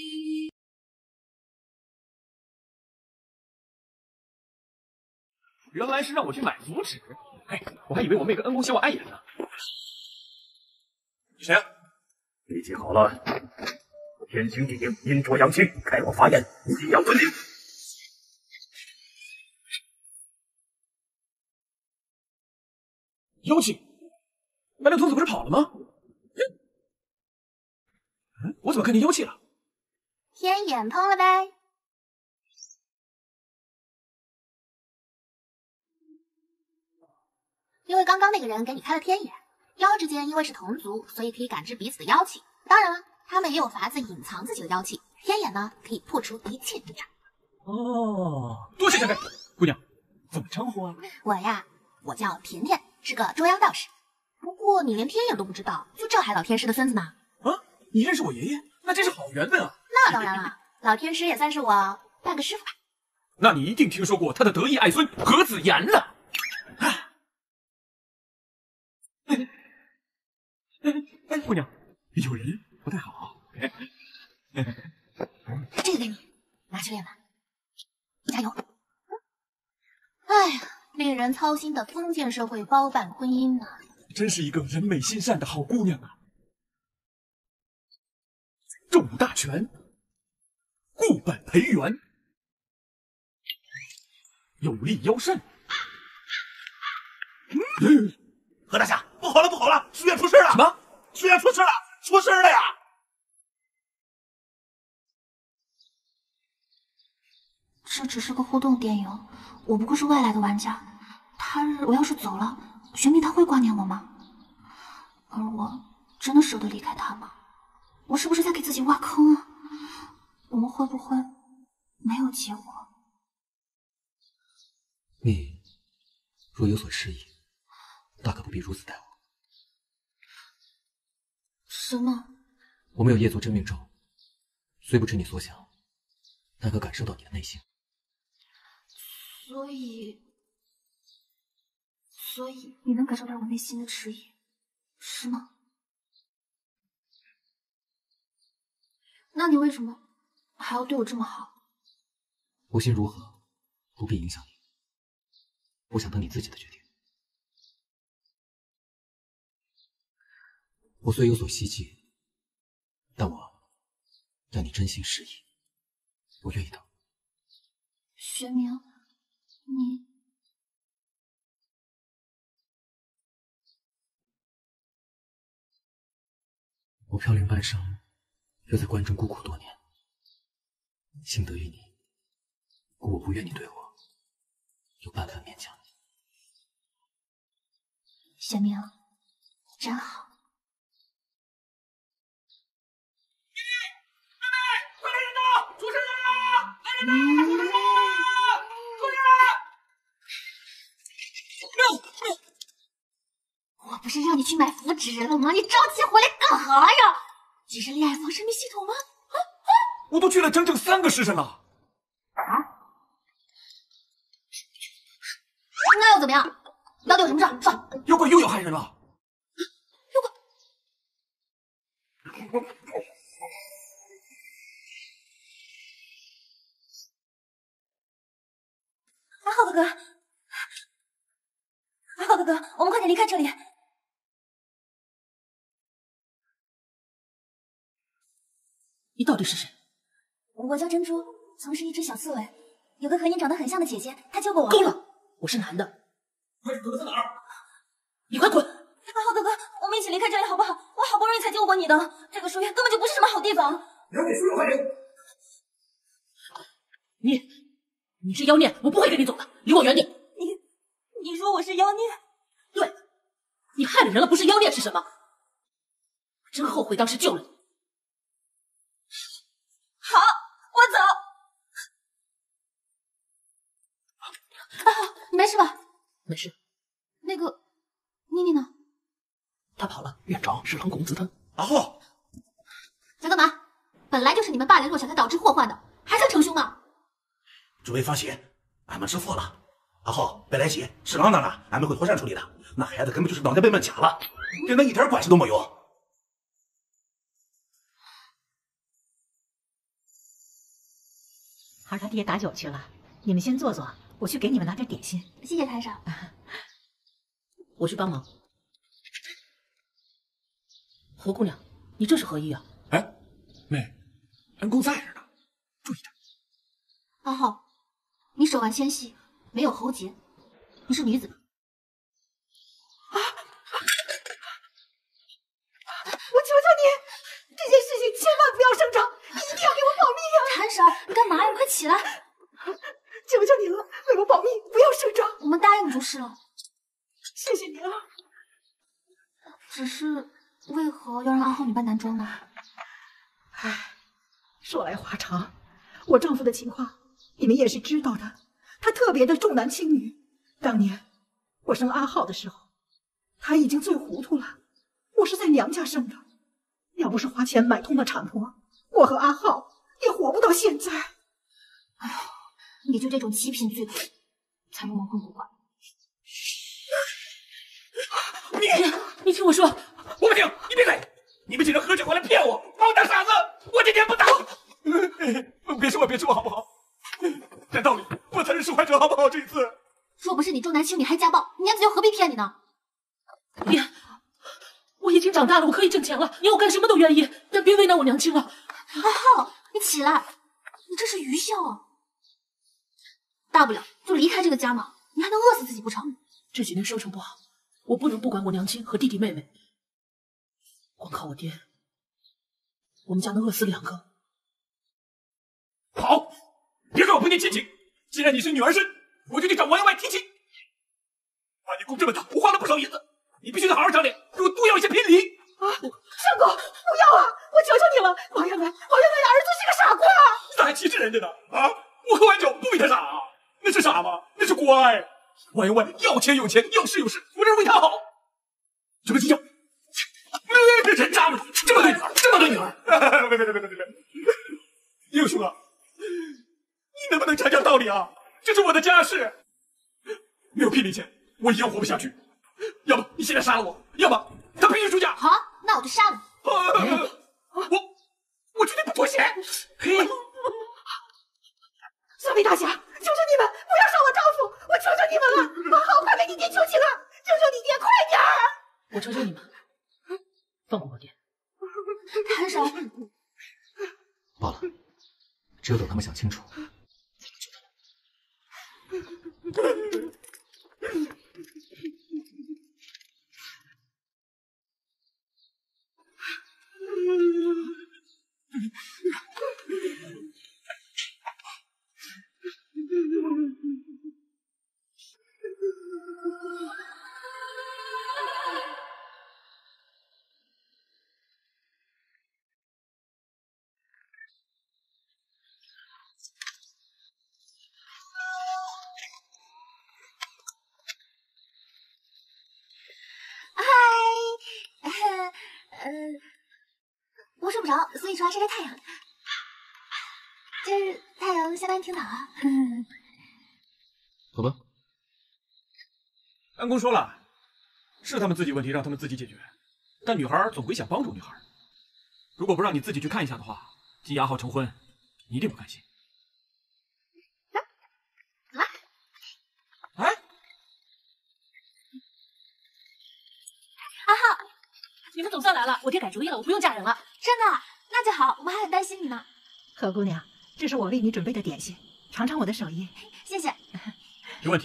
原来是让我去买符纸，嘿，我还以为我妹跟恩公希望碍眼呢。 你谁啊？ 理解好了，天行地灵，阴浊阳气，开我法眼，必要遵令。 妖气，白灵童子不是跑了吗？ 我怎么看见妖气了？ 天眼通了呗。因为刚刚那个人给你开了天眼，妖之间因为是同族，所以可以感知彼此的妖气。当然了，他们也有法子隐藏自己的妖气。天眼呢，可以破除一切力量。 哦，多谢前辈。姑娘，怎么称呼啊？ 我呀，我叫甜甜，是个中央道士。不过你连天眼都不知道，就这还老天师的孙子呢？ 啊，你认识我爷爷？那真是好缘分啊！ 那当然了，老天师也算是我半个师傅吧。 那你一定听说过他的得意爱孙何子言了。哎，姑娘，有人不太好。 这个给你，拿去练吧，加油！哎呀，令人操心的封建社会包办婚姻呢， 真是一个人美心善的好姑娘啊！重武大权，固本培元，有力腰肾。 何大侠，不好了，不好了，书院出事了！ 什么？ 书院出事了，出事了呀！ 这只是个互动电影，我不过是外来的玩家。他日我要是走了，玄冥他会挂念我吗？而我真的舍得离开他吗？我是不是在给自己挖坑啊？我们会不会没有结果？ 你若有所失意，大可不必如此待我。 什么？ 我没有夜族真命咒，虽不知你所想，但可感受到你的内心。 所以你能感受到我内心的迟疑，是吗？那你为什么还要对我这么好？ 无心如何，不必影响你。我想等你自己的决定。我虽有所希冀，但我要你真心实意，我愿意等。 玄冥，你我飘零半生，又在关中孤苦多年，幸得于你，故我不愿你对我有半分勉强。 玄冥，你真好。 快来人呐！出事了！来人呐！出事了！出事了！ 我不是让你去买符纸了吗？你着急回来干哈呀？这是恋爱防神秘系统吗？ 我都去了整整3个时辰了。 那又怎么样？到底有什么事？说。 妖怪又要害人了。 阿浩哥哥，阿浩哥哥，我们快点离开这里。 你到底是谁？ 我叫珍珠，曾是一只小刺猬，有个和你长得很像的姐姐，她救过我。 够了，我是男的。 快躲在哪儿？ 你快滚！ 阿浩哥哥，我们一起离开这里好不好？我好不容易才救过你的，这个书院根本就不是什么好地方。 你要给书院害人！ 你是妖孽，我不会跟你走的，离我远点。 你说我是妖孽？ 对，你害了人了，不是妖孽是什么？我真后悔当时救了你。 好，我走。阿浩，你没事吧？ 没事。 那个妮妮呢？ 他跑了。院长是狼公子的。 阿浩， 在干嘛？本来就是你们霸凌弱小才导致祸患的，还想逞凶吗？ 诸位放心，俺们知错了。阿浩，别来急，是狼那了，俺们会妥善处理的。那孩子根本就是脑袋被门卡了，跟那一点关系都没有。 孩儿他爹打酒去了，你们先坐坐，我去给你们拿点点心。 谢谢台长。 我去帮忙。何姑娘，你这是何意啊？ 哎，妹，恩公在这呢，注意点。 阿浩，你手腕纤细，没有喉结，你是女子。 我求求你，这件事情千万吃了。 谢谢你啊。 只是为何要让阿浩女扮男装呢？ 唉，说来话长，我丈夫的情况你们也是知道的，他特别的重男轻女。当年我生阿浩的时候，他已经醉糊涂了。我是在娘家生的，要不是花钱买通了产婆，我和阿浩也活不到现在。 哎呀，你就这种极品罪妇，才能蒙混过关。 你听我说， 我不听，你闭嘴！你们竟然合起伙来骗我，把我当傻子！我今天不打！别说我，别说我好不好？讲道理，我才是受害者好不好？这一次， 若不是你重男轻女还家暴，娘子又何必骗你呢？ 爹，我已经长大了，我可以挣钱了，你要我干什么都愿意，但别为难我娘亲了。 阿浩，你起来，你这是愚孝啊！大不了就离开这个家嘛，你还能饿死自己不成？ 这几年收成不好，我不能不管我娘亲和弟弟妹妹，光靠我爹，我们家能饿死2个。 好，别说我不念亲情，既然你是女儿身，我就去找王员外提亲。把你供这么大，我花了不少银子，你必须得好好长脸，给我多要一些聘礼啊！相公，不要啊！我求求你了，王员外的儿子是个傻瓜， 咋还歧视人家呢？啊！我喝完酒不比他傻啊？那是傻吗？那是乖。王员外要钱有钱，要势有势，我这是为他好。这个计较，这人渣吗？这么对女儿，这么对女儿！别！英雄啊，你能不能讲讲道理啊？这是我的家事，没有聘礼钱，我一样活不下去。要不你现在杀了我，要么他必须出嫁。 好，那我就杀了你。 我绝对不妥协。嘿， 三位大侠，求求你们不要杀我丈夫，我求求你们了！阿浩，快被你爹求情了，求求你爹，快点儿！ 我求求你们，放过我爹。 谭少， 罢了，只有等他们想清楚，才能救他们。 我睡不着，所以出来晒晒太阳。今日太阳下班挺早啊。 走吧。 安公说了，是他们自己问题，让他们自己解决。但女孩总归想帮助女孩。如果不让你自己去看一下的话，金雅好成婚，你一定不甘心。 来， 哎， 阿浩， 你们总算来了，我爹改主意了，我不用嫁人了。 真的？那就好，我们还很担心你呢。 何姑娘，这是我为你准备的点心，尝尝我的手艺。 谢谢。 没问题。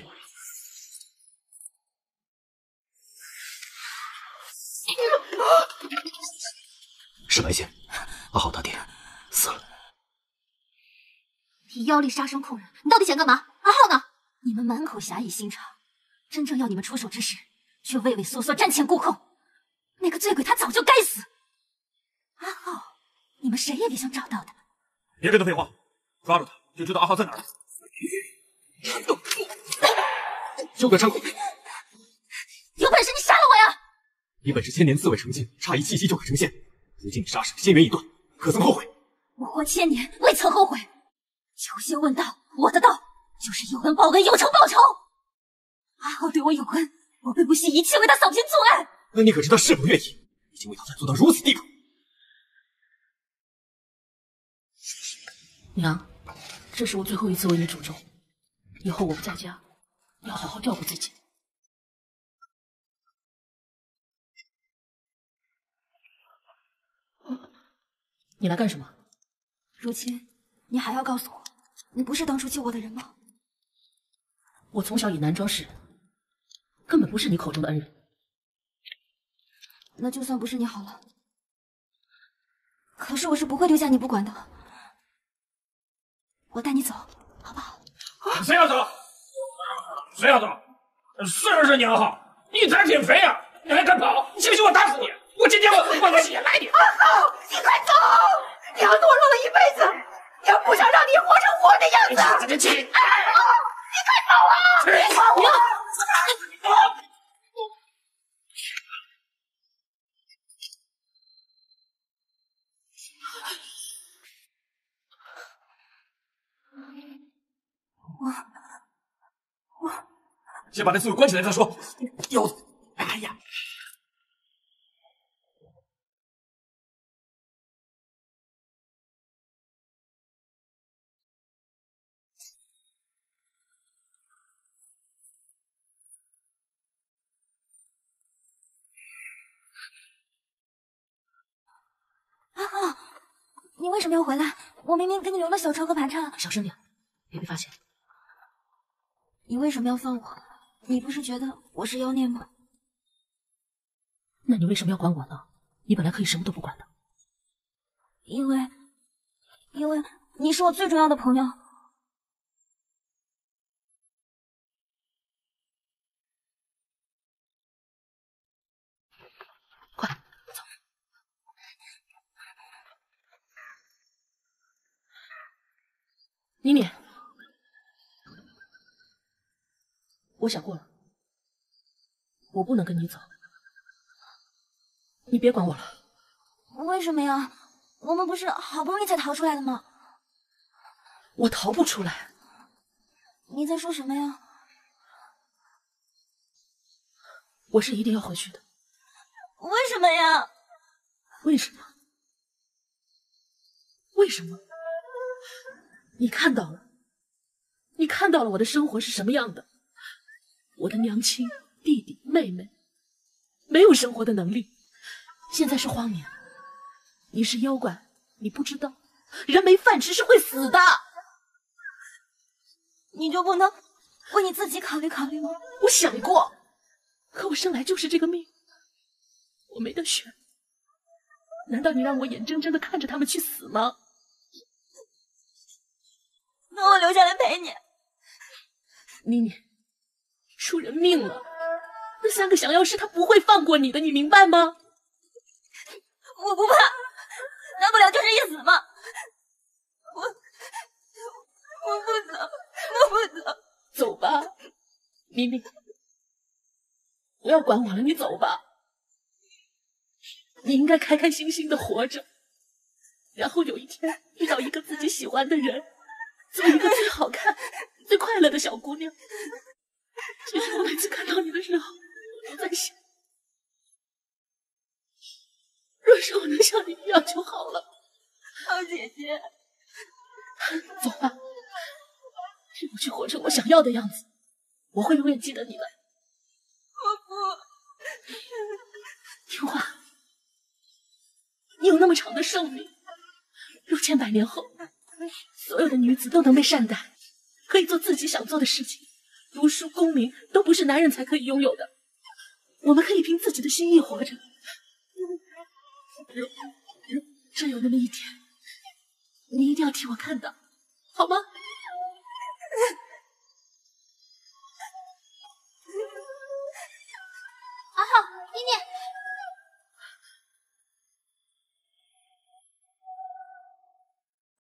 是白线，阿浩他爹死了。 你妖力杀生控人，你到底想干嘛？阿浩呢？你们满口侠义心肠，真正要你们出手之时，却畏畏缩缩，瞻前顾后。那个醉鬼他早就该死。阿浩，你们谁也别想找到他。 别跟他废话，抓住他就知道阿浩在哪儿了。 休敢张口！ 有本事你杀了我呀！ 你本是千年自卫成精，差一气息就可成仙。如今你杀生，仙缘已断，可曾后悔？ 我活千年，未曾后悔。求仙问道，我的道就是有恩报恩，有仇报仇。阿浩对我有恩，我会不惜一切为他扫平作案。 那你可知他是否愿意？已经为讨债做到如此地步。 娘，这是我最后一次为你煮粥，以后我不在家，你要好好照顾自己。你来干什么？ 如今，你还要告诉我，你不是当初救我的人吗？ 我从小以男装示人，根本不是你口中的恩人。 那就算不是你好了。可是我是不会丢下你不管的。我带你走，好不好？ 谁要走？谁要走？ 是娘好，你才挺肥啊！你还敢跑？信不信我打死你？我今天我也来你！ 阿浩，你快走！娘懦弱了一辈子，娘不想让你活成我的样子。 阿浩，你快走啊！娘。 先把那刺猬关起来再说。腰子，哎呀！ 阿浩，你为什么要回来？我明明给你留了小车和盘缠。 小声点，别被发现。 你为什么要放我？你不是觉得我是妖孽吗？ 那你为什么要管我呢？你本来可以什么都不管的。 因为你是我最重要的朋友。 快走。妮妮，我想过了，我不能跟你走，你别管我了。 为什么呀？我们不是好不容易才逃出来的吗？ 我逃不出来。 你在说什么呀？ 我是一定要回去的。 为什么呀？ 为什么？为什么？你看到了，你看到了我的生活是什么样的。我的娘亲、弟弟、妹妹没有生活的能力，现在是荒年。你是妖怪，你不知道，人没饭吃是会死的。 你就不能为你自己考虑考虑吗？ 我想过，可我生来就是这个命，我没得选。难道你让我眼睁睁的看着他们去死吗？ 那我留下来陪你。 妮妮，出人命了，那3个降妖师他不会放过你的，你明白吗？ 我不怕，大不了就是一死嘛。我不走，我不走。 走吧，妮妮，不要管我了，你走吧。你应该开开心心的活着，然后有一天遇到一个自己喜欢的人，做一个最好看、最快乐的小姑娘。其实我每次看到你的时候，我都在想，若是我能像你一样就好了。 好姐姐， 走吧，让我去活成我想要的样子，我会永远记得你的。 我不。 听话，你有那么长的寿命，若千百年后，所有的女子都能被善待，可以做自己想做的事情，读书功名都不是男人才可以拥有的，我们可以凭自己的心意活着。真有那么一天，你一定要替我看到，好吗？ 阿浩，妮妮。